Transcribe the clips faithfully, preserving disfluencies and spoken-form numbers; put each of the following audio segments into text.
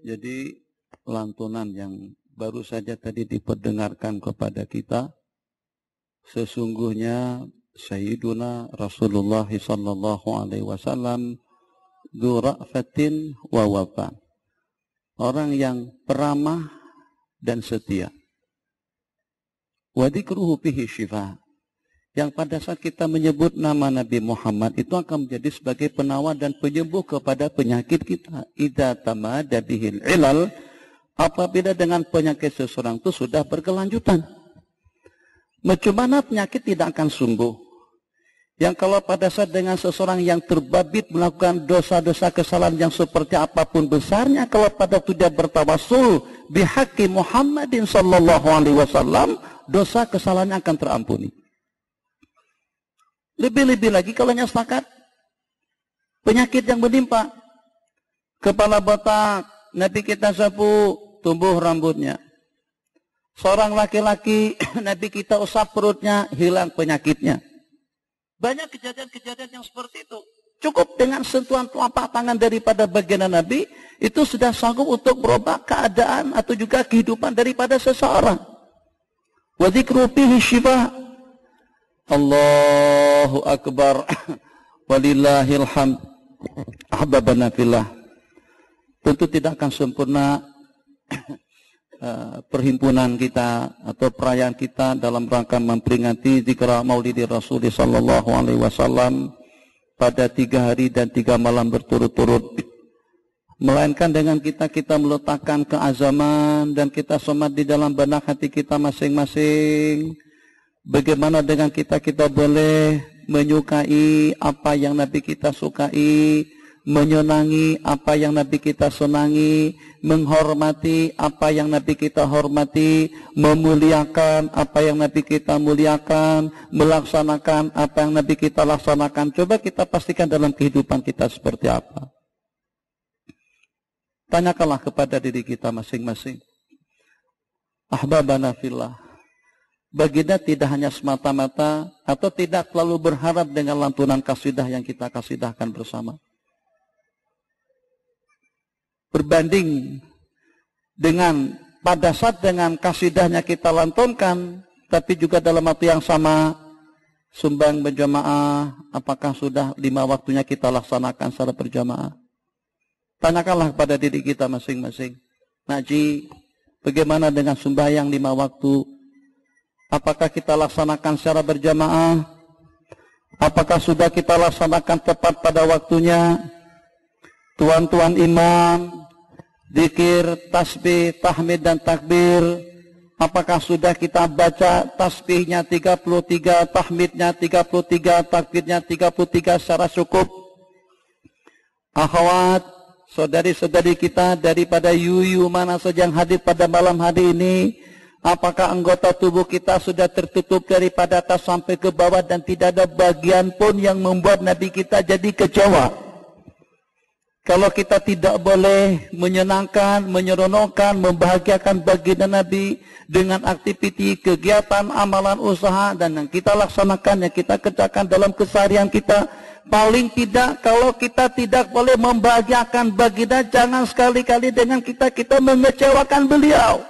Jadi lantunan yang baru saja tadi diperdengarkan kepada kita, sesungguhnya Sayyiduna Rasulullah sallallahu alaihi wasallam dzu ra'fatin wa wafa, orang yang peramah dan setia. Wa dzikruhu fihi syifa, yang pada saat kita menyebut nama Nabi Muhammad itu akan menjadi sebagai penawar dan penyembuh kepada penyakit kita. Idza tamada bihil ilal, apabila dengan penyakit seseorang itu sudah berkelanjutan. Macam mana penyakit tidak akan sembuh? Yang kalau pada saat dengan seseorang yang terbabit melakukan dosa-dosa kesalahan yang seperti apapun besarnya, kalau pada waktu dia bertawassul bihaqqi Muhammadin sallallahu alaihi wasallam, dosa kesalahannya akan terampuni. Lebih-lebih lagi kalau nyastakan penyakit yang menimpa kepala botak, Nabi kita sapu, tumbuh rambutnya. Seorang laki-laki, Nabi kita usap perutnya, hilang penyakitnya. Banyak kejadian-kejadian yang seperti itu. Cukup dengan sentuhan telapak tangan daripada baginda Nabi, itu sudah sanggup untuk merubah keadaan atau juga kehidupan daripada seseorang. Wa dzikru fihi syifa. Allahu Akbar. Walillahil hamd. Ahbabana fillah. Tentu tidak akan sempurna uh, perhimpunan kita atau perayaan kita dalam rangka memperingati zikra maulidi Rasul sallallahu alaihi wasallam pada tiga hari dan tiga malam berturut-turut, melainkan dengan kita kita meletakkan keazaman dan kita semat di dalam benak hati kita masing-masing. Bagaimana dengan kita kita boleh menyukai apa yang Nabi kita sukai, menyenangi apa yang Nabi kita senangi, menghormati apa yang Nabi kita hormati, memuliakan apa yang Nabi kita muliakan, melaksanakan apa yang Nabi kita laksanakan. Coba kita pastikan dalam kehidupan kita seperti apa. Tanyakanlah kepada diri kita masing-masing. Ahbabana fillah. Baginda tidak hanya semata-mata atau tidak terlalu berharap dengan lantunan kasidah yang kita kasidahkan bersama. Berbanding dengan pada saat dengan kasidahnya kita lantunkan, tapi juga dalam waktu yang sama sumbang berjamaah, apakah sudah lima waktunya kita laksanakan secara berjamaah? Tanyakanlah kepada diri kita masing-masing. Naji, bagaimana dengan sembahyang lima waktu? Apakah kita laksanakan secara berjamaah? Apakah sudah kita laksanakan tepat pada waktunya? Tuan-tuan imam, zikir, tasbih, tahmid dan takbir, apakah sudah kita baca tasbihnya tiga puluh tiga, tahmidnya tiga puluh tiga, takbirnya tiga puluh tiga secara cukup? Akhwat, saudari-saudari kita daripada yuyu mana saja yang hadir pada malam hari ini, apakah anggota tubuh kita sudah tertutup daripada atas sampai ke bawah dan tidak ada bagian pun yang membuat Nabi kita jadi kecewa? Kalau kita tidak boleh menyenangkan, menyeronokkan, membahagiakan baginda Nabi dengan aktiviti, kegiatan, amalan, usaha, dan yang kita laksanakan, yang kita kerjakan dalam keseharian kita, paling tidak kalau kita tidak boleh membahagiakan baginda, jangan sekali-kali dengan kita kita mengecewakan beliau.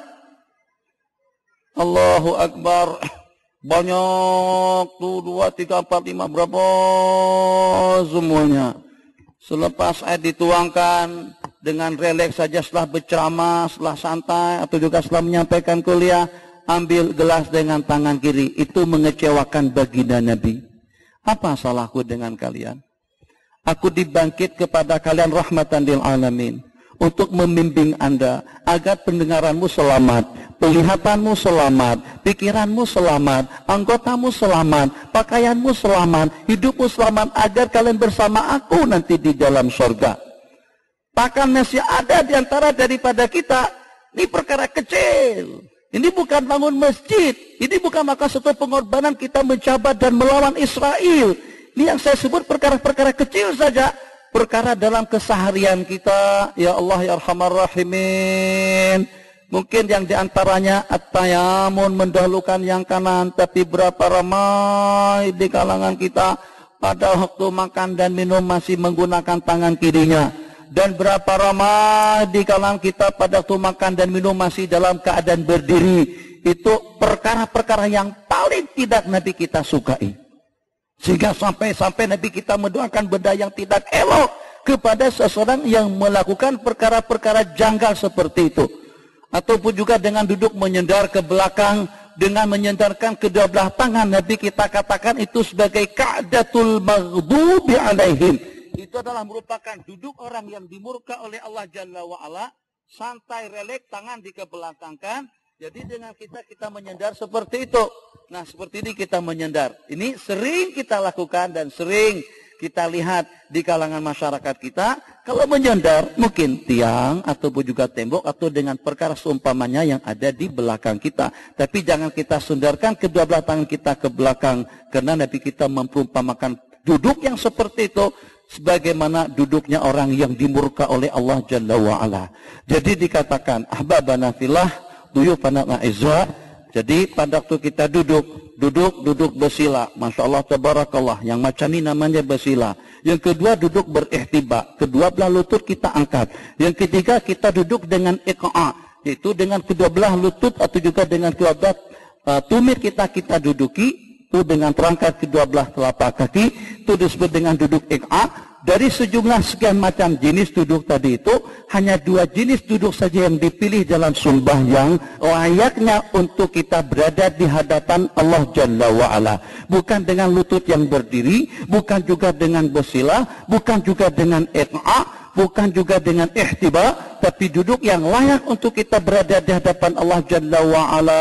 Allahu Akbar. Banyak tuh, dua, tiga, empat, lima, berapa semuanya. Selepas ayat dituangkan dengan relaks saja, setelah berceramah, setelah santai, atau juga setelah menyampaikan kuliah, ambil gelas dengan tangan kiri. Itu mengecewakan baginda Nabi. Apa salahku dengan kalian? Aku dibangkit kepada kalian rahmatan lil alamin, untuk membimbing anda agar pendengaranmu selamat, penglihatanmu selamat, pikiranmu selamat, anggotamu selamat, pakaianmu selamat, hidupmu selamat, agar kalian bersama aku nanti di dalam surga. Bahkan masih ada di antara daripada kita, ini perkara kecil. Ini bukan bangun masjid, ini bukan maka satu pengorbanan kita mencabar dan melawan Israel. Ini yang saya sebut perkara-perkara kecil saja. Perkara dalam keseharian kita, ya Allah ya Arhamar Rahimin. Mungkin yang diantaranya at-tayamun, mendahulukan yang kanan, tapi berapa ramai di kalangan kita pada waktu makan dan minum masih menggunakan tangan kirinya. Dan berapa ramai di kalangan kita pada waktu makan dan minum masih dalam keadaan berdiri. Itu perkara-perkara yang paling tidak Nabi kita sukai. Sehingga sampai-sampai Nabi kita mendoakan benda yang tidak elok kepada seseorang yang melakukan perkara-perkara janggal seperti itu. Ataupun juga dengan duduk menyendar ke belakang, dengan menyendarkan kedua belah tangan, Nabi kita katakan itu sebagai ka'datul maghdubi alaihim. Itu adalah merupakan duduk orang yang dimurka oleh Allah Jalla wa'ala, santai, releks, tangan dikebelakangkan. Jadi dengan kita, kita menyendar seperti itu. Nah, seperti ini kita menyendar. Ini sering kita lakukan dan sering kita lihat di kalangan masyarakat kita. Kalau menyendar, mungkin tiang, ataupun juga tembok, atau dengan perkara seumpamanya yang ada di belakang kita. Tapi jangan kita sundarkan kedua belah tangan kita ke belakang. Karena Nabi kita memperumpamakan duduk yang seperti itu sebagaimana duduknya orang yang dimurka oleh Allah Jalla wa'ala. Jadi dikatakan, ahbabana fillah, duyufana ma'izwa. Jadi pada waktu kita duduk, duduk, duduk bersila. Masya Allah, tabarakallah. Yang macam ini namanya bersila. Yang kedua, duduk berihtiba. Kedua belah lutut kita angkat. Yang ketiga, kita duduk dengan iqa'a. Yaitu dengan kedua belah lutut atau juga dengan kedua belah uh, tumit kita kita duduki. Itu dengan terangkat kedua belah telapak kaki. Itu disebut dengan duduk iqa'a. Dari sejumlah sekian macam jenis duduk tadi itu, hanya dua jenis duduk saja yang dipilih dalam sumbah yang layaknya untuk kita berada di hadapan Allah Jalla wa'ala. Bukan dengan lutut yang berdiri, bukan juga dengan bersila, bukan juga dengan iqa'a, bukan juga dengan ihtiba, tapi duduk yang layak untuk kita berada di hadapan Allah Jalla wa'ala.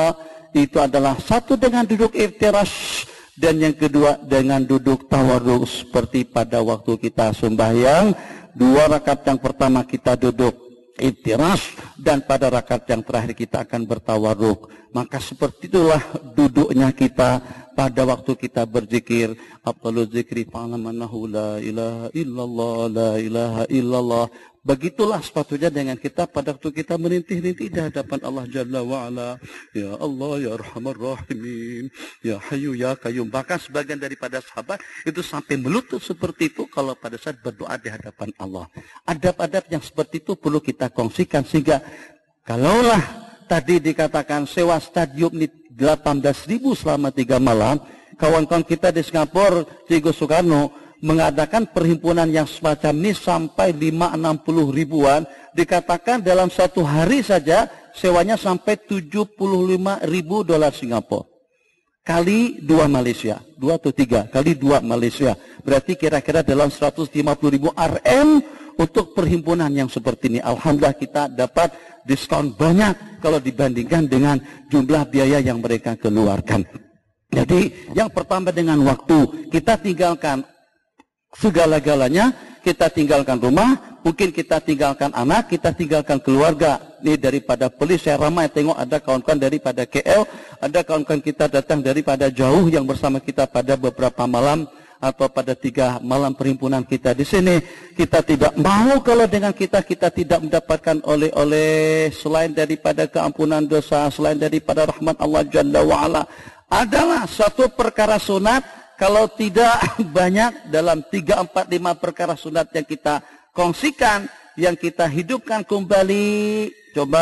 Itu adalah satu dengan duduk iftirash, dan yang kedua dengan duduk tawarruk seperti pada waktu kita sembahyang. Dua rakaat yang pertama kita duduk iftirash, dan pada rakaat yang terakhir kita akan bertawarruk. Maka seperti itulah duduknya kita pada waktu kita berzikir. Afdalul zikri fa'alamannahu la ilaha illallah, la ilaha illallah. Begitulah sepatutnya dengan kita pada waktu kita merintih-rintih di hadapan Allah Jalla wa'ala. Ya Allah, ya Arhamar Rahimin, ya Hayyu, ya Qayyum. Bahkan sebagian daripada sahabat itu sampai melutut seperti itu kalau pada saat berdoa di hadapan Allah. Adab-adab yang seperti itu perlu kita kongsikan. Sehingga kalaulah tadi dikatakan sewa stadium ini delapan belas ribu selama tiga malam, kawan-kawan kita di Singapura, Diego Soekarno, mengadakan perhimpunan yang semacam ini sampai lima enam puluh ribuan, dikatakan dalam satu hari saja sewanya sampai tujuh puluh lima ribu dolar Singapura. Kali dua Malaysia, dua atau tiga, kali dua Malaysia. Berarti kira-kira dalam seratus lima puluh ribu R M untuk perhimpunan yang seperti ini. Alhamdulillah kita dapat diskon banyak kalau dibandingkan dengan jumlah biaya yang mereka keluarkan. Jadi yang pertama dengan waktu, kita tinggalkan segala-galanya, kita tinggalkan rumah, mungkin kita tinggalkan anak, kita tinggalkan keluarga. Ini daripada polis, saya ramai tengok ada kawan-kawan daripada K L, ada kawan-kawan kita datang daripada jauh yang bersama kita pada beberapa malam atau pada tiga malam perhimpunan kita di sini. Kita tidak mau kalau dengan kita kita tidak mendapatkan oleh-oleh selain daripada keampunan dosa, selain daripada rahmat Allah Jalla wa'ala. Adalah suatu perkara sunat. Kalau tidak banyak dalam tiga, empat, lima perkara sunat yang kita kongsikan, yang kita hidupkan kembali. Coba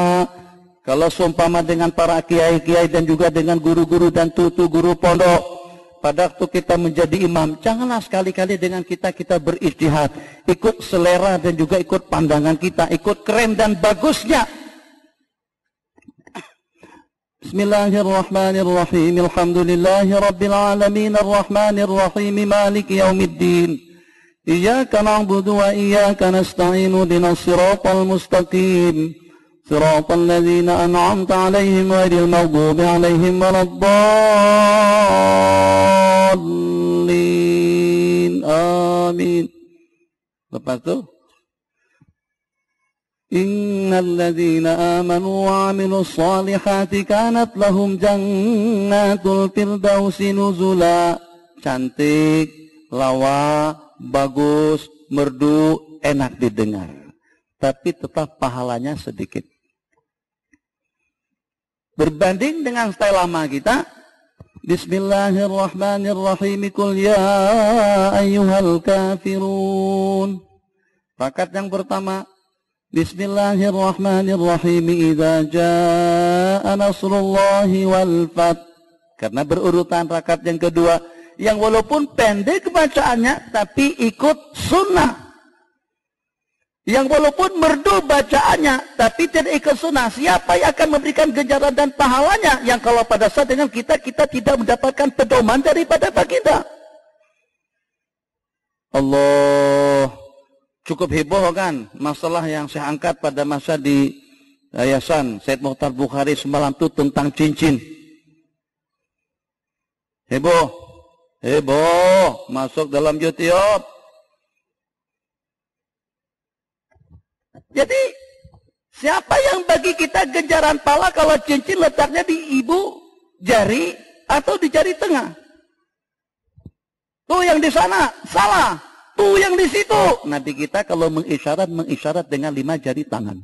kalau seumpama dengan para kiai-kiai dan juga dengan guru-guru dan tutu guru pondok, pada waktu kita menjadi imam, janganlah sekali-kali dengan kita kita berijtihad, ikut selera dan juga ikut pandangan kita, ikut keren dan bagusnya. Bismillahirrahmanirrahim. Alhamdulillahi rabbil alamin, arrahmanir rahim, maliki yaumiddin. Iyyaka na'budu wa iyyaka nasta'in, ihdinas siratal mustaqim. Siratal ladzina an'amta 'alaihim ghairil maghdubi 'alaihim waladdallin. Amin. Lepas itu Innal ladzina amanu wa 'amilus solihati kanat lahum jannatul firdausi nuzula. Cantik, lawa, bagus, merdu, enak didengar. Tapi tetap pahalanya sedikit. Berbanding dengan style lama kita, Bismillahirrahmanirrahim. Qul ya ayyuhal kafirun. Rakaat yang pertama, Bismillahirrahmanirrahim, idza jaa nasrullahi wal fath. Karena berurutan. Rakaat yang kedua, yang walaupun pendek bacaannya tapi ikut sunnah. Yang walaupun merdu bacaannya tapi tidak ikut sunnah. Siapa yang akan memberikan ganjaran dan pahalanya? Yang kalau pada saat dengan kita, kita tidak mendapatkan pedoman daripada baginda. Allah, cukup heboh kan masalah yang saya angkat pada masa di Yayasan Said Mukhtar Bukhari semalam itu tentang cincin. Heboh, heboh, masuk dalam YouTube. Jadi, siapa yang bagi kita ganjaran pala kalau cincin letaknya di ibu jari atau di jari tengah? Tuh yang di sana, salah. Tuh yang di situ. Nabi kita kalau mengisyarat, mengisyarat dengan lima jari tangan.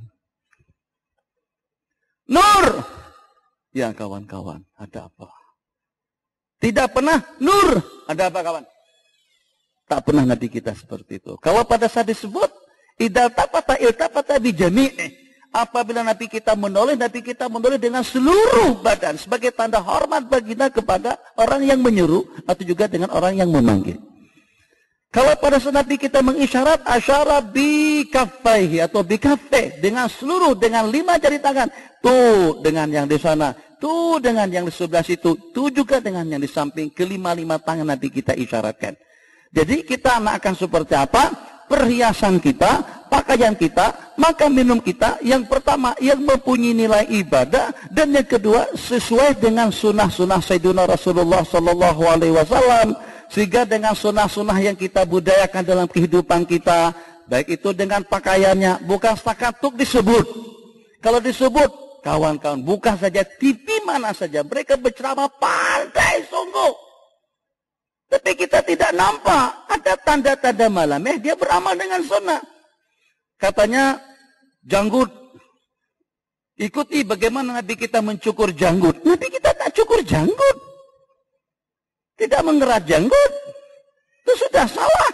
Nur. Ya kawan-kawan, ada apa? Tidak pernah nur. Ada apa kawan? Tak pernah Nabi kita seperti itu. Kalau pada saat disebut, idal tapata iltapata bijami'i. Apabila Nabi kita menoleh, Nabi kita menoleh dengan seluruh badan. Sebagai tanda hormat baginda kepada orang yang menyuruh. Atau juga dengan orang yang memanggil. Kalau pada saat Nabi kita mengisyarat, asyara bi kaffaihi atau bi kaffai. Dengan seluruh, dengan lima jari tangan. Tuh dengan yang di sana. Tuh dengan yang di sebelah situ. Tuh juga dengan yang di samping. Kelima-lima tangan Nabi kita isyaratkan. Jadi kita akan seperti apa? Perhiasan kita, pakaian kita, makan minum kita, yang pertama yang mempunyai nilai ibadah, dan yang kedua sesuai dengan sunnah-sunnah Sayyidina Rasulullah Sallallahu Alaihi Wasallam, sehingga dengan sunnah-sunnah yang kita budayakan dalam kehidupan kita, baik itu dengan pakaiannya, bukan sakatuk disebut. Kalau disebut, kawan-kawan, buka saja T V mana saja, mereka berceramah pandai sungguh. Tapi kita tidak nampak ada tanda-tanda malamnya dia beramal dengan sunnah. Katanya janggut. Ikuti bagaimana Nabi kita mencukur janggut. Nabi kita tak cukur janggut. Tidak mengerat janggut. Itu sudah salah.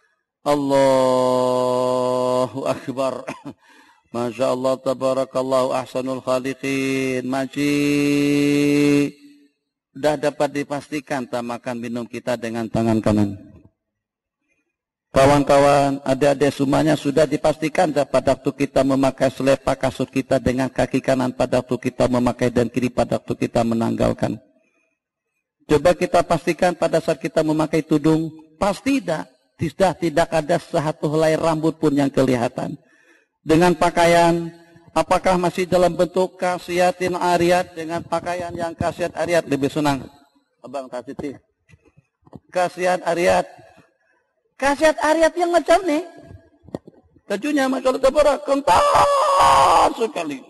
Allahu Akbar. Masya Allah, tabarakallahu ahsanul khaliqin. Maji. Sudah dapat dipastikan tak makan minum kita dengan tangan kanan. Kawan-kawan, adik-adik semuanya sudah dipastikan pada waktu kita memakai selepak kasut kita dengan kaki kanan pada waktu kita memakai dan kiri pada waktu kita menanggalkan. Coba kita pastikan pada saat kita memakai tudung, pasti tidak, tidak, tidak ada satu helai rambut pun yang kelihatan. Dengan pakaian, apakah masih dalam bentuk kasiatin ariat dengan pakaian yang kasiat ariat lebih senang? Abang Tasiti. Kasiat ariat. Kasiat ariat yang macam nih. Bajunya Masya Allah tabarak kental sekali.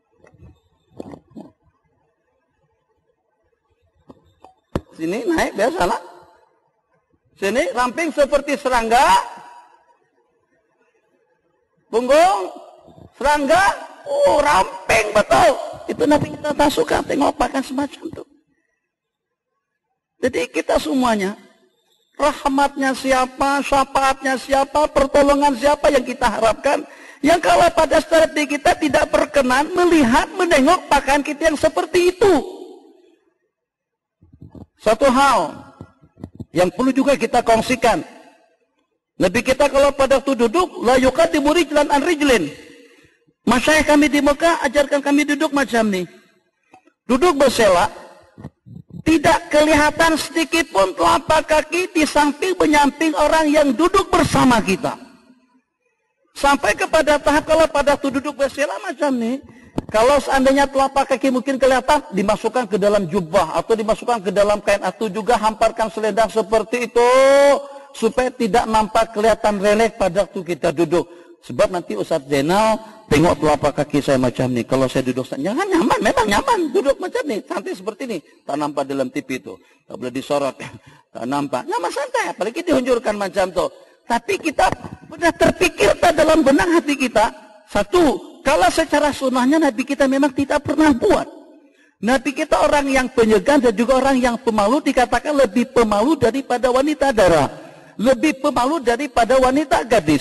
Sini naik biasalah. Sini ramping seperti serangga. Punggung serangga, oh ramping betul. Itu Nabi kita tak suka tengok pakaian semacam itu. Jadi kita semuanya, rahmatnya siapa, syafaatnya siapa, pertolongan siapa yang kita harapkan. Yang kalau pada strategi kita tidak berkenan melihat, menengok pakaian kita yang seperti itu. Satu hal yang perlu juga kita kongsikan. Nabi kita kalau pada waktu duduk, la yuqaddimu rijlan an rijlin. Masyayikh kami di Mekah ajarkan kami duduk macam ni. Duduk bersela, tidak kelihatan sedikit pun telapak kaki di samping menyamping orang yang duduk bersama kita. Sampai kepada tahap kalau pada waktu duduk bersela macam ni, kalau seandainya telapak kaki mungkin kelihatan, dimasukkan ke dalam jubah atau dimasukkan ke dalam kain, atau juga hamparkan selendang seperti itu supaya tidak nampak kelihatan relek pada waktu kita duduk. Sebab nanti Ustaz Zainal tengok telapak kaki saya macam ni. Kalau saya duduk, jangan nyaman, memang nyaman duduk macam ni, santai seperti ni. Tak nampak dalam T V itu, tak boleh disorot, tak nampak, nyaman santai. Apalagi dihunjurkan macam tu. Tapi kita sudah terpikir tak dalam benak hati kita. Satu, kalau secara sunnahnya Nabi kita memang tidak pernah buat. Nabi kita orang yang penyegan dan juga orang yang pemalu, dikatakan lebih pemalu daripada wanita dara, lebih pemalu daripada wanita gadis,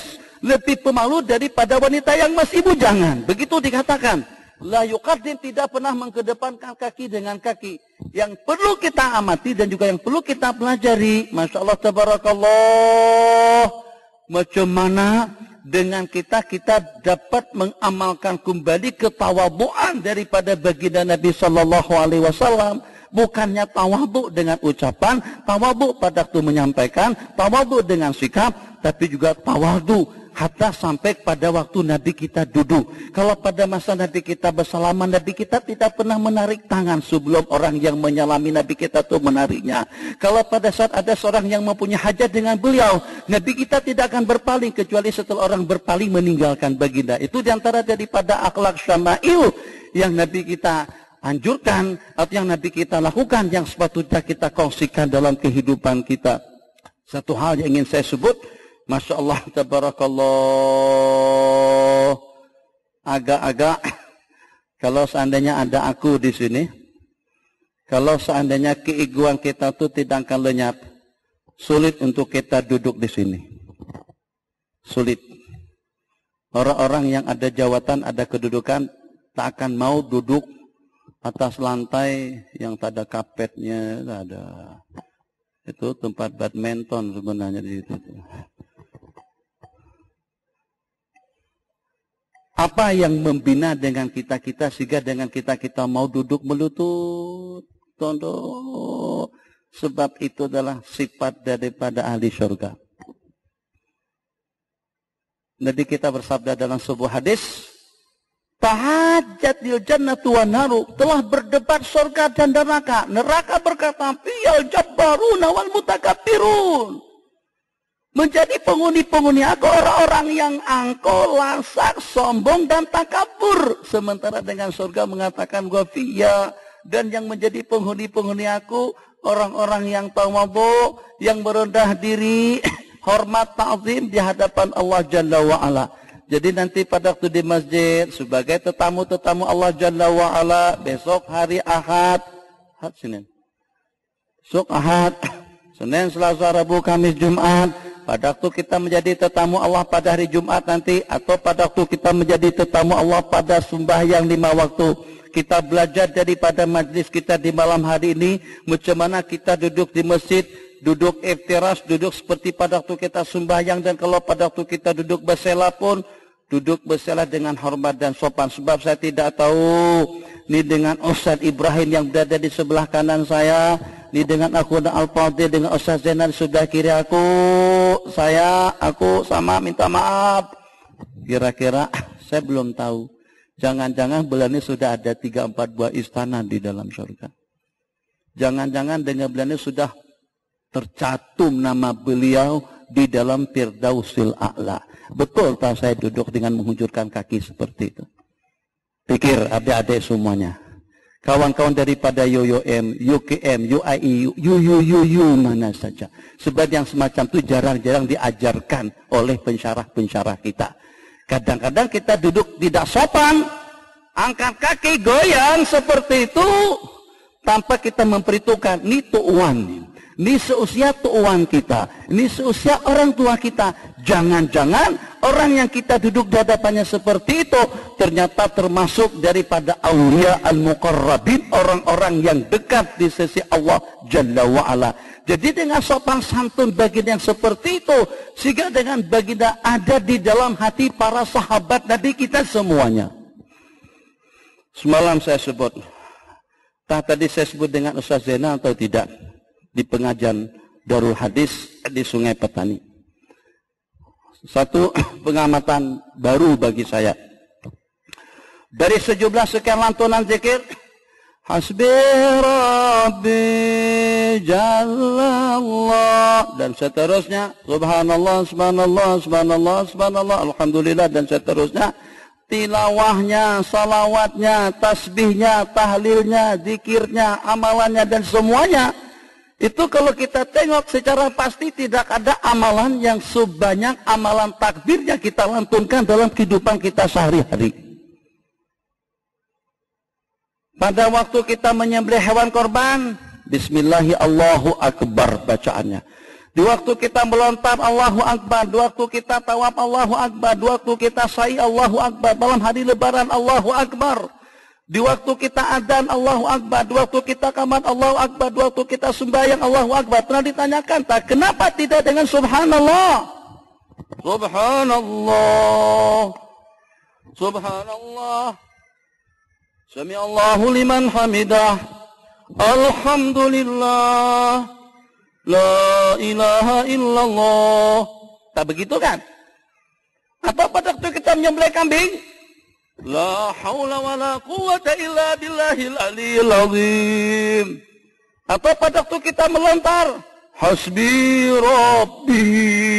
lebih pemalu daripada wanita yang masih bujangan. Begitu dikatakan. La yuqaddim, tidak pernah mengedepankan kaki dengan kaki. Yang perlu kita amati dan juga yang perlu kita pelajari. Masya Allah, tabarakallah. Macam mana dengan kita, kita dapat mengamalkan kembali ketawadhuan daripada baginda Nabi Sallallahu Alaihi Wasallam. Bukannya tawadhu dengan ucapan, tawadhu pada waktu menyampaikan, tawadhu dengan sikap, tapi juga tawadhu hatta sampai pada waktu Nabi kita duduk. Kalau pada masa Nabi kita bersalaman, Nabi kita tidak pernah menarik tangan sebelum orang yang menyalami Nabi kita itu menariknya. Kalau pada saat ada seorang yang mempunyai hajat dengan beliau, Nabi kita tidak akan berpaling kecuali setelah orang berpaling meninggalkan baginda. Itu diantara daripada akhlak syama'il yang Nabi kita anjurkan atau yang Nabi kita lakukan, yang sepatutnya kita kongsikan dalam kehidupan kita. Satu hal yang ingin saya sebut, Masya Allah, tabarakallah, agak-agak kalau seandainya ada aku di sini, kalau seandainya keegoan kita itu tidak akan lenyap, sulit untuk kita duduk di sini. Sulit. Orang-orang yang ada jawatan, ada kedudukan, tak akan mau duduk atas lantai yang tak ada kapetnya, tak ada. Itu tempat badminton sebenarnya di situ. Apa yang membina dengan kita-kita sehingga dengan kita-kita mau duduk melutut, tunduk. Sebab itu adalah sifat daripada ahli syurga. Nabi kita bersabda dalam sebuah hadis, tahajjatil jannatu wan naru, telah berdebat surga dan neraka. Neraka berkata, fiyal jabbaruna wal mutakabbirun. Menjadi penghuni-penghuni aku orang-orang yang angkuh, lasak, sombong dan takabur. Sementara dengan surga mengatakan wafiya, dan yang menjadi penghuni-penghuni aku orang-orang yang tawadhu, yang merendah diri, hormat ta'zim di hadapan Allah Jalla wa Ala. Jadi nanti pada waktu di masjid sebagai tetamu-tetamu Allah Jalla wa Ala, besok hari Ahad, Ahad Senin. Besok Ahad, Senin, Selasa, Rabu, Kamis, Jumat. Pada waktu kita menjadi tetamu Allah pada hari Jumat nanti, atau pada waktu kita menjadi tetamu Allah pada sembahyang lima waktu, kita belajar daripada majlis kita di malam hari ini, macam mana kita duduk di masjid, duduk iftiras, duduk seperti pada waktu kita sembahyang, dan kalau pada waktu kita duduk bersela pun, duduk bersela dengan hormat dan sopan. Sebab saya tidak tahu, ini dengan Ustaz Ibrahim yang berada di sebelah kanan saya, ini dengan aku dan Al-Fadhil, dengan Ustaz Zainal di sebelah kiri aku, saya, aku sama minta maaf. Kira-kira saya belum tahu. Jangan-jangan bulan ini sudah ada tiga empat buah istana di dalam surga. Jangan-jangan dengan bulan ini sudah tercatum nama beliau di dalam Firdausil A'la. Betul tak saya duduk dengan menghujurkan kaki seperti itu? Pikir adik-adik semuanya. Kawan-kawan daripada Y O M, U K M, U I I, U U U U mana saja. Sebab yang semacam itu jarang-jarang diajarkan oleh pensyarah-pensyarah kita. Kadang-kadang kita duduk tidak sopan, angkat kaki goyang seperti itu, tanpa kita memperhitungkan ini tuan, ini seusia tuan kita, ini seusia orang tua kita. Jangan-jangan orang yang kita duduk di hadapannya seperti itu ternyata termasuk daripada aulia al-muqarrabin, orang-orang yang dekat di sisi Allah Jalla wa'ala. Jadi dengan sopan santun baginda yang seperti itu, sehingga dengan baginda ada di dalam hati para sahabat Nabi kita semuanya. Semalam saya sebut, entah tadi saya sebut dengan Ustaz Zainal atau tidak, di pengajian Darul Hadis di Sungai Petani. Satu pengamatan baru bagi saya. Dari sejumlah sekian lantunan zikir, Hasbi Rabbi Jallallah, dan seterusnya, Subhanallah, Subhanallah, Subhanallah, Subhanallah, Alhamdulillah, dan seterusnya, tilawahnya, salawatnya, tasbihnya, tahlilnya, zikirnya, amalannya, dan semuanya. Itu kalau kita tengok secara pasti tidak ada amalan yang sebanyak amalan takbir yang kita lantunkan dalam kehidupan kita sehari-hari. Pada waktu kita menyembelih hewan korban, Bismillahi Allahu Akbar bacaannya. Di waktu kita melontar Allahu Akbar, di waktu kita tawaf Allahu Akbar, di waktu kita sa'i Allahu Akbar, malam hari lebaran Allahu Akbar. Di waktu kita adzan Allahu Akbar, di waktu kita qamat Allahu Akbar, di waktu kita sembahyang Allahu Akbar. Pernah ditanyakan tak, kenapa tidak dengan subhanallah? Subhanallah. Subhanallah. Sami Allahu liman hamidah. Alhamdulillah. La ilaha illallah. Tak begitu kan? Atau pada waktu kita menyembelih kambing? La haula wa la quwata illa billahil aliyil azim. Atau pada waktu kita melontar, hasbi rabbi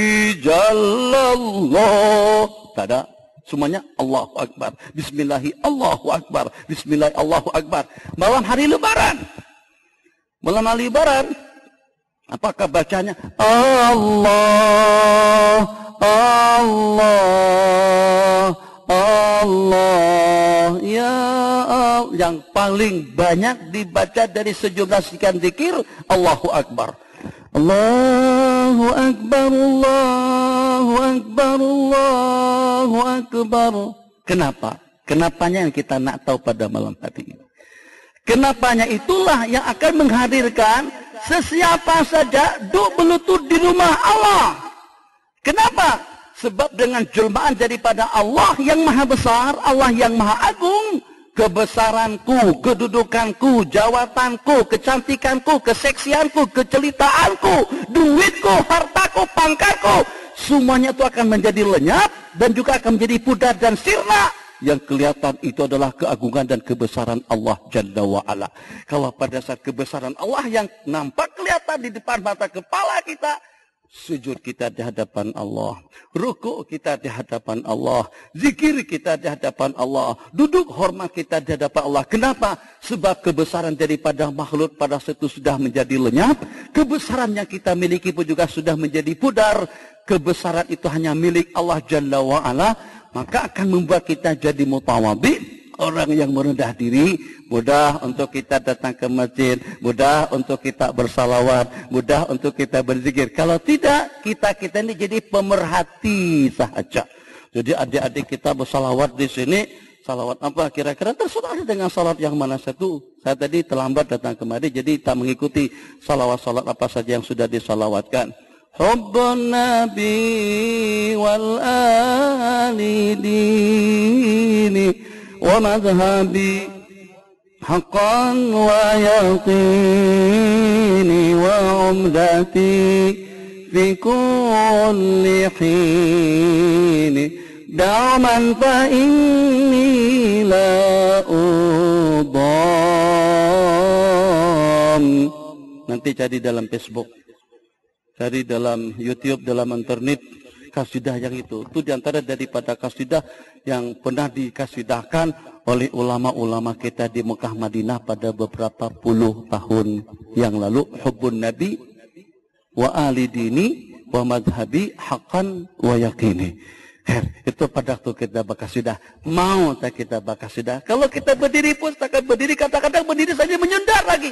jallallah. Tak ada. Semuanya Allahu Akbar. Bismillahi Allahu Akbar. Bismillahi Allahu Akbar. Malam hari lebaran. Malam hari lebaran. Apakah bacanya? Allah, Allah, Allah, ya Allah. Yang paling banyak dibaca dari sejumlah sekian zikir, Allahu Akbar. Allahu Akbar, Allahu Akbar, Allahu Akbar. Kenapa? Kenapanya yang kita nak tahu pada malam hari ini. Kenapanya itulah yang akan menghadirkan sesiapa saja duduk berlutut di rumah Allah. Kenapa? Sebab dengan jelmaan daripada Allah yang maha besar, Allah yang maha agung, kebesaranku, kedudukanku, jawatanku, kecantikanku, keseksianku, kecelitaanku, duitku, hartaku, pangkatku, semuanya itu akan menjadi lenyap dan juga akan menjadi pudar dan sirna. Yang kelihatan itu adalah keagungan dan kebesaran Allah Jalla wa'ala. Kalau pada saat kebesaran Allah yang nampak kelihatan di depan mata kepala kita, sujud kita di hadapan Allah, rukuk kita di hadapan Allah, zikir kita di hadapan Allah, duduk hormat kita di hadapan Allah. Kenapa? Sebab kebesaran daripada makhluk pada saat itu sudah menjadi lenyap, kebesaran yang kita miliki pun juga sudah menjadi pudar. Kebesaran itu hanya milik Allah Jalla wa'ala. Maka akan membuat kita jadi mutawadhi, orang yang merendah diri, mudah untuk kita datang ke masjid, mudah untuk kita bersalawat, mudah untuk kita berzikir. Kalau tidak, kita-kita ini jadi pemerhati saja. Jadi adik-adik kita bersalawat di sini, salawat apa kira-kira terserah dengan salat yang mana satu. Saya tadi terlambat datang kemari, jadi tak mengikuti salawat-salat apa saja yang sudah disalawatkan. Hubbun Nabi wal ali dini wa madhhabi haqqan wa yaqini wa umdati fi kulli hini da'man fa inni la udam. Nanti cari dalam Facebook, cari dalam YouTube, dalam internet, kasidah yang itu. Itu diantara daripada kasidah yang pernah dikasidahkan oleh ulama-ulama kita di Mekah Madinah pada beberapa puluh tahun yang lalu. Hubbun Nabi wa ali dini wa madhabi haqqan wa yakini. Her, itu pada waktu kita berkasidah. Mau tak kita berkasidah? Kalau kita berdiri pun, takkan berdiri, kadang-kadang berdiri saja menyundar lagi.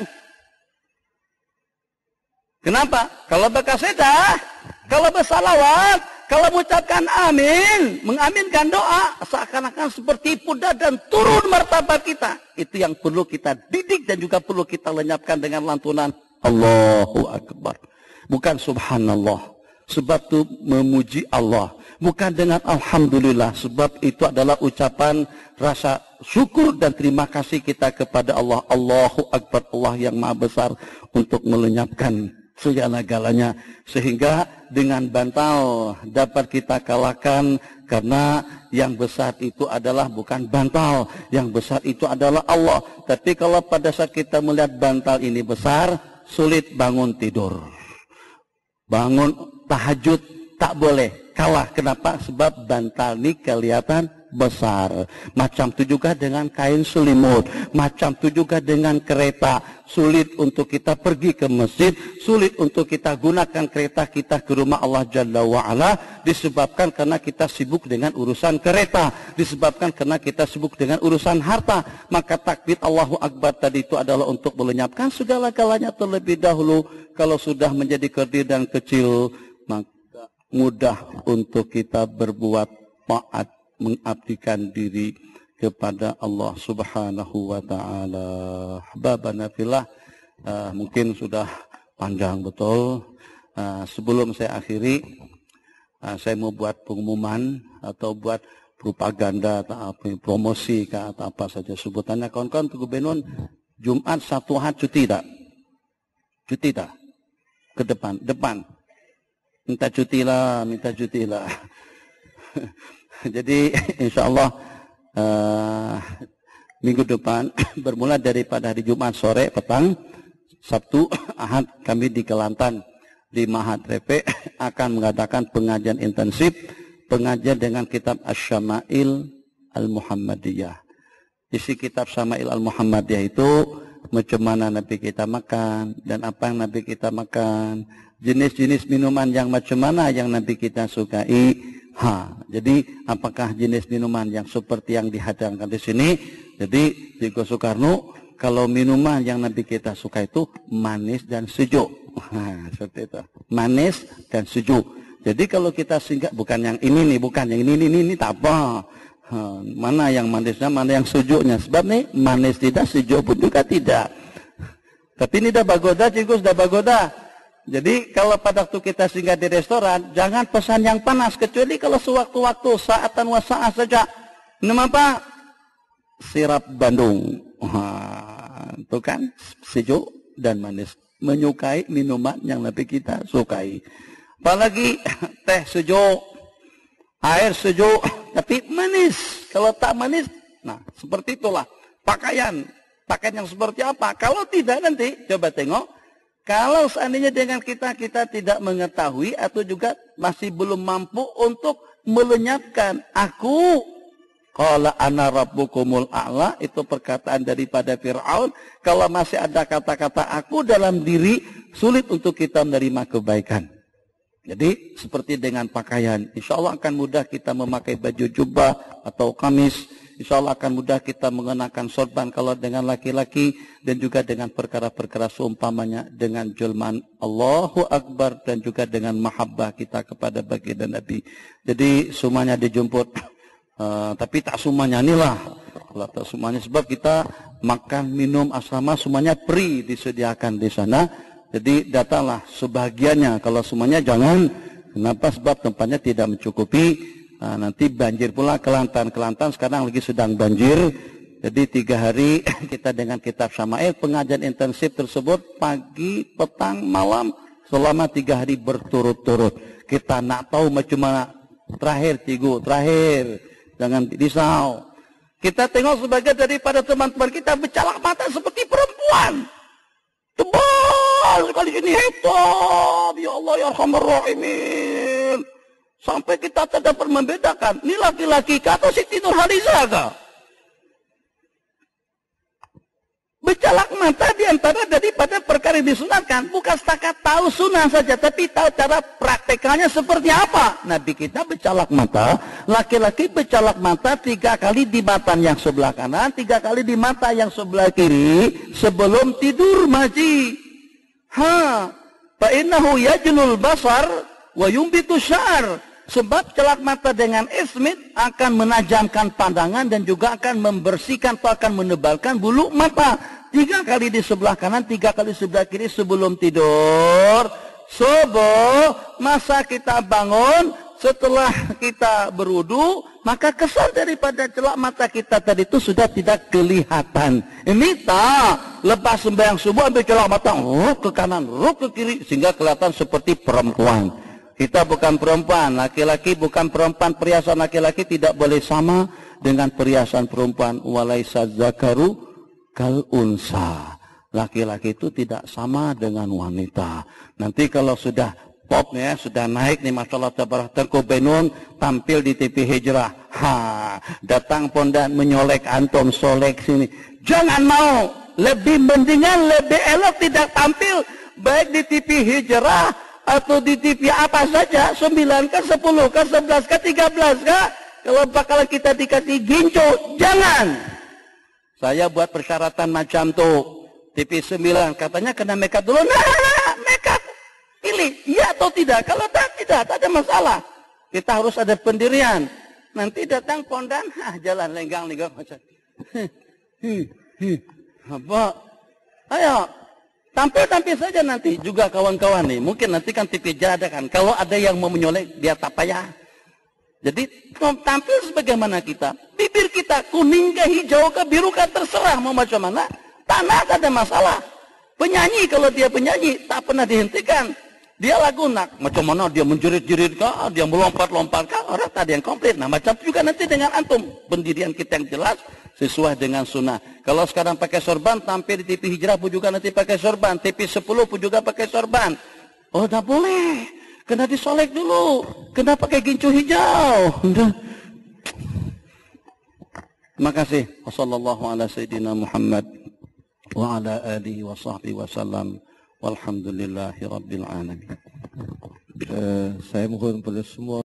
Kenapa? Kalau berkasidah, kalau bersalawat, kalau mengucapkan amin, mengaminkan doa, seakan-akan seperti pudar dan turun martabat kita. Itu yang perlu kita didik dan juga perlu kita lenyapkan dengan lantunan Allahu Akbar. Bukan subhanallah, sebab itu memuji Allah. Bukan dengan alhamdulillah, sebab itu adalah ucapan rasa syukur dan terima kasih kita kepada Allah. Allahu Akbar, Allah yang maha besar untuk melenyapkan segala-galanya, sehingga dengan bantal dapat kita kalahkan, karena yang besar itu adalah bukan bantal, yang besar itu adalah Allah. Tapi kalau pada saat kita melihat bantal ini besar, sulit bangun tidur, bangun tahajud tak boleh, kalah. Kenapa? Sebab bantal ini kelihatan besar. Macam itu juga dengan kain selimut. Macam itu juga dengan kereta. Sulit untuk kita pergi ke masjid. Sulit untuk kita gunakan kereta kita ke rumah Allah Jalla wa'ala. Disebabkan karena kita sibuk dengan urusan kereta. Disebabkan karena kita sibuk dengan urusan harta. Maka takbir Allahu Akbar tadi itu adalah untuk melenyapkan segala-galanya terlebih dahulu. Kalau sudah menjadi kerdil dan kecil, maka mudah untuk kita berbuat taat, mengabdikan diri kepada Allah Subhanahu wa taala. Hababana fillah, uh, mungkin sudah panjang betul. Uh, sebelum saya akhiri, uh, saya mau buat pengumuman atau buat propaganda atau apa, promosi atau apa saja sebutannya. Kawan-kawan Tugu Benun, Jumat satu hari cuti tak? Cuti tak? Ke depan, depan. Minta cuti lah, minta cuti lah. Jadi insya Allah uh, minggu depan bermula daripada hari Jumat sore petang, Sabtu Ahad kami di Kelantan di Mahat Repe akan mengadakan pengajian intensif, pengajian dengan kitab Asy-Syama'il Al-Muhammadiyah. Isi kitab Syama'il Al-Muhammadiyah itu macam mana Nabi kita makan dan apa yang Nabi kita makan, jenis-jenis minuman yang macam mana yang Nabi kita sukai. Ha, jadi apakah jenis minuman yang seperti yang dihadangkan di sini? Jadi di Soekarno, kalau minuman yang Nabi kita suka itu manis dan sejuk. Ha, seperti itu. Manis dan sejuk. Jadi kalau kita singgah bukan yang ini nih, bukan yang ini ini ini tak apa. Ha, mana yang manisnya, mana yang sejuknya. Sebab nih manis tidak, sejuk pun juga tidak. Tapi ini dah bagoda, cikgu sudah bagoda. Jadi kalau pada waktu kita singgah di restoran, jangan pesan yang panas, kecuali kalau sewaktu-waktu, saatan wa sa'ah saja. Nama apa? Sirap Bandung. Wah, itu kan sejuk dan manis. Menyukai minuman yang Nabi kita sukai. Apalagi teh sejuk, air sejuk, tapi manis. Kalau tak manis, nah seperti itulah. Pakaian, pakaian yang seperti apa? Kalau tidak nanti, coba tengok. Kalau seandainya dengan kita, kita tidak mengetahui atau juga masih belum mampu untuk melenyapkan aku. Qala ana rabbukumul a'la, itu perkataan daripada Fir'aun. Kalau masih ada kata-kata aku dalam diri, sulit untuk kita menerima kebaikan. Jadi seperti dengan pakaian, insya Allah akan mudah kita memakai baju jubah atau kamis. Insya Allah akan mudah kita mengenakan sorban kalau dengan laki-laki, dan juga dengan perkara-perkara seumpamanya dengan jelmaan Allahu Akbar dan juga dengan mahabbah kita kepada baginda Nabi. Jadi semuanya dijemput, uh, tapi tak semuanya inilah. Kalau tak semuanya, sebab kita makan, minum, asrama semuanya free disediakan di sana. Jadi datanglah sebagiannya, kalau semuanya jangan. Kenapa? Sebab tempatnya tidak mencukupi. Nah, nanti banjir pula Kelantan. Kelantan sekarang lagi sedang banjir. Jadi tiga hari kita dengan kitab Syama'il, pengajian intensif tersebut pagi, petang, malam selama tiga hari berturut-turut. Kita nak tahu macam mana. Terakhir, Cigu, terakhir. Jangan risau. Kita tengok sebagai daripada teman-teman kita bercalak mata seperti perempuan. Tebal sekali ini, hitam. Ya Allah, ya Arhamar Rahimin. Sampai kita tak dapat membedakan, ini laki-laki kah atau Siti Nurhaliza kah? Bercalak mata diantara daripada perkara yang disunatkan. Bukan setakat tahu sunnah saja, tapi tahu cara praktekalnya seperti apa. Nabi kita bercalak mata, laki-laki bercalak mata tiga kali di mata yang sebelah kanan, tiga kali di mata yang sebelah kiri, sebelum tidur maji. Ha, fa innahu yajlul basar wa yumbitu syar. Sebab celak mata dengan ismit akan menajamkan pandangan dan juga akan membersihkan atau akan menebalkan bulu mata. Tiga kali di sebelah kanan, tiga kali di sebelah kiri sebelum tidur. Subuh, masa kita bangun, setelah kita berudu, maka kesan daripada celak mata kita tadi itu sudah tidak kelihatan. Ini tak, lepas sembahyang subuh ambil celak mata, ruk ke kanan, ruk ke kiri, sehingga kelihatan seperti perempuan. Kita bukan perempuan, laki-laki bukan perempuan, perhiasan laki-laki tidak boleh sama dengan perhiasan perempuan. Walaisa zakaru kal unsa. Laki-laki itu tidak sama dengan wanita. Nanti kalau sudah pop ya, sudah naik nih masalah tabarah Tengku Benun tampil di T V Hijrah. Ha, datang pondan menyolek antum solek sini. Jangan mau, lebih mendingan lebih elok tidak tampil baik di T V Hijrah atau di T V apa saja, sembilan ke sepuluh ke sebelas ke tiga belas ke. Kalau bakal kita dikasih gincu, jangan. Saya buat persyaratan macam tuh. T V sembilan katanya kena make up dulu. Nah, make up. Pilih, iya atau tidak. Kalau tak, tidak, tak ada masalah. Kita harus ada pendirian. Nanti datang pondan, ah, jalan lenggang-lenggang macam. Apa? Ayo, tampil-tampil saja nanti. Juga kawan-kawan nih. Mungkin nanti kan T V ada kan. Kalau ada yang mau menyolek, dia tak payah. Jadi tampil sebagaimana kita. Bibir kita kuning ke hijau ke biru ke terserah mau macam mana. Tanah tak ada masalah. Penyanyi kalau dia penyanyi tak pernah dihentikan. Dia lagu nak macam mana dia menjerit-jerit kah, dia melompat-lompat kah, orang tak ada yang komplit. Nah macam juga nanti dengan antum. Pendirian kita yang jelas sesuai dengan sunnah. Kalau sekarang pakai sorban tampil di T V Hijrah pun juga nanti pakai sorban. T V sepuluh pun juga pakai sorban. Oh tak boleh. Kena disolek dulu. Kena pakai gincu hijau. Terima kasih. Wassalamualaikum ala sayyidina Muhammad wa ala alihi wa sahbihi wasallam. Walhamdulillahi rabbil alamin. Uh, saya mohon pada semua